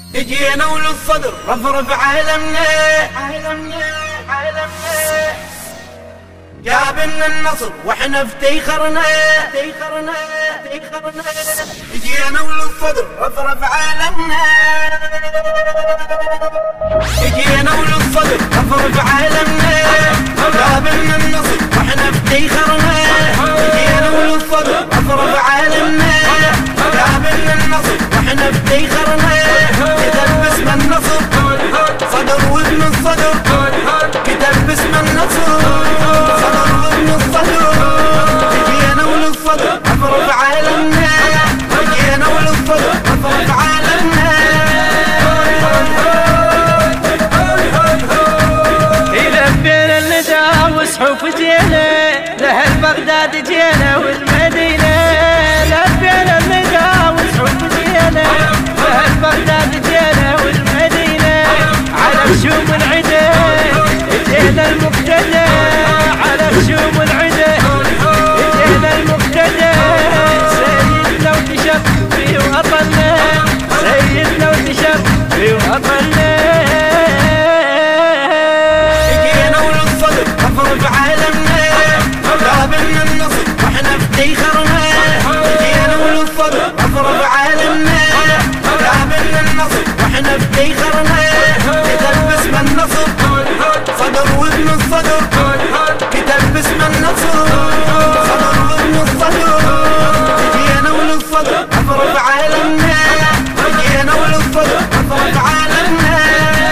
اجينا وللصدر رفرف عالمنا جابلنا النصر واحنا افتخرنا اجينا وللصدر رفرف عالمنا اجينا وللصدر رفرف عالمنا جابلنا النصر واحنا افتخرنا اجينا وللصدر رفرف عالمنا جابلنا النصر واحنا افتخرنا كتب باسم النصر صدر وابن الصدر كتب باسم النصر صدر وابن الصدر اجينا وللصدر رفرف عالمنا اجينا وللصدر رفرف عالمنا يلبينا النداء وسحوف جينا لأهل بغداد جينا والمدينة لبينا النداء وسحوف جينا لأهل بغداد جينا والمدينة على خشوم العدا جينا المقتدى على خشوم العدا جينا المقتدى سيدنا وتشف في وطننا سيدنا وتشف في وطننا جابلنا النصر واحنا افتخرنا اجينا وللصدر رفرف عالمنا جابلنا النصر واحنا افتخرنا كتب باسم النصر صدر وابن الصدر كتب باسم النصر صدر وابن الصدر اجينا وللصدر رفرف عالمنا اجينا وللصدر رفرف عالمنا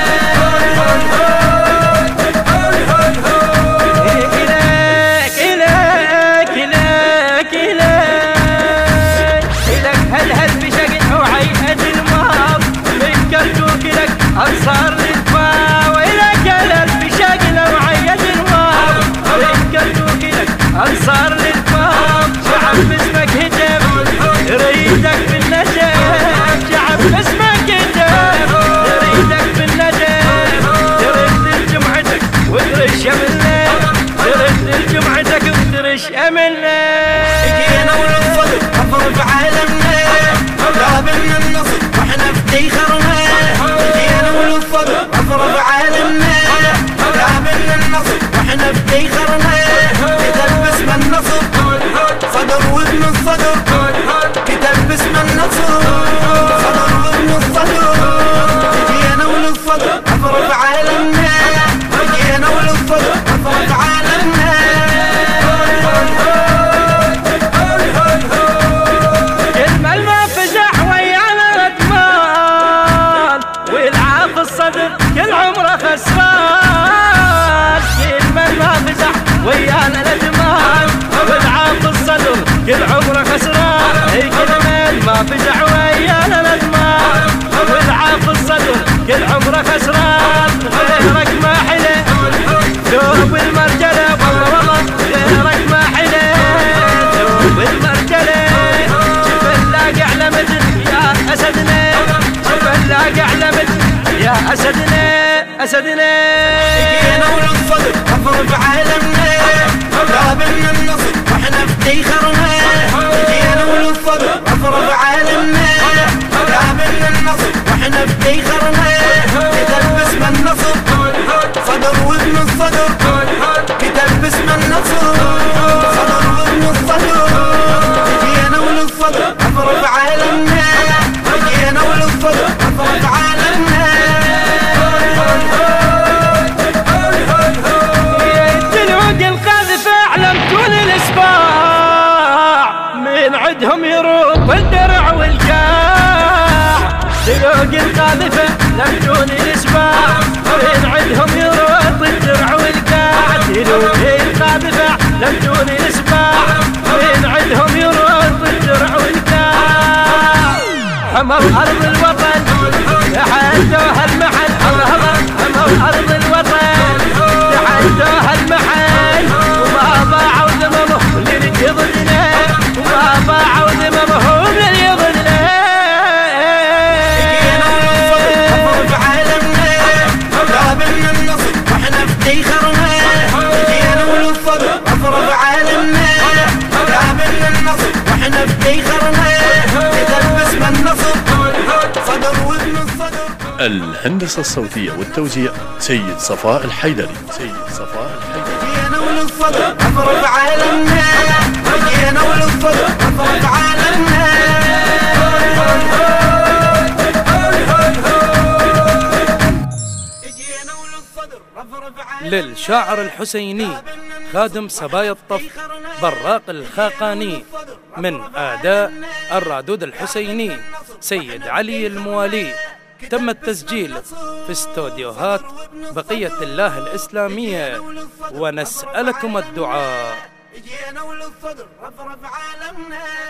أنصار للفا وإلك الألف شاقلة وعيد الواب ينقلبوك لك أنصار للفا شعب باسمك هتف يريدك بالنجف شعب باسمك هتف يريدك بالنجف ترد لجمعتك وترش أملنا ترد لجمعتك وترش أملنا اجينا وللصدر رفرف عالمنا جابلنا النصر واحنا افتخرنا رفرف عالمنا جابلنا النصر واحنا افتخرنا كتب باسم النصر صدر وابن الصدر كتب باسم النصر صدر وابن الصدر اجينا وللصدر رفرف عالمنا اجينا وللصدر رفرف عالمنا كلمة ما فزح ويانا الأطفال والعاف الصدر كل عمره خسران كلمة ما فزح ويانا الأجمال والعاف الصدر كل عمره خسران كلمة ما فزح ويانا الأجمال والعاف الصدر كل عمره خسران غيرك ما حلى ثوب المرجلة والله والله غيرك ما حلى ثوب المرجلة شوف اللاقي على مجد يا أسدنا شوف اللاقي على مجد يا أسدنا اجينا وللصدر رفرف عالمنا جابلنا النصر واحنا افتخرنا اجينا وللصدر رفرف عالمنا جابلنا النصر واحنا افتخرنا كتب باسم النصر صدر وابن الصدر كتب باسم النصر صدر وابن الصدر اجينا وللصدر رفرف عالمنا اجينا وللصدر رفرف عالمنا عدهم يروق والدرع والقاع سلوق القاذفة لمجون الإسباع من عدهم يروق الدرع والقاع سلوق القاذفة لمجون الإسباع من عدهم يروق الدرع والقاع حموا أرض الوطن تحدوها المحن حموا أرض الوطن تحدوها المحن وما ضاعوا ذممهم للجضنا وما ضاعوا ذممهم للجضنا اجينا وللصدر رفرف عالمنا جابلنا النصر واحنا افتخرنا اجينا وللصدر رفرف عالمنا جابلنا النصر واحنا افتخرنا كتب باسم النصر صدر وابن الصدر الهندسة الصوتية والتوزيع سيد صفاء الحيدري. جينا وللصدر أفرق عالمنا، جينا وللصدر أفرق عالمنا. للشاعر الحسيني خادم سبايا الطف براق الخاقاني، من أداء الرادود الحسيني سيد علي الموالي. تم التسجيل في استوديوهات بقية الله الإسلامية، ونسألكم الدعاء. جينا وللصدر رفرف عالمنا.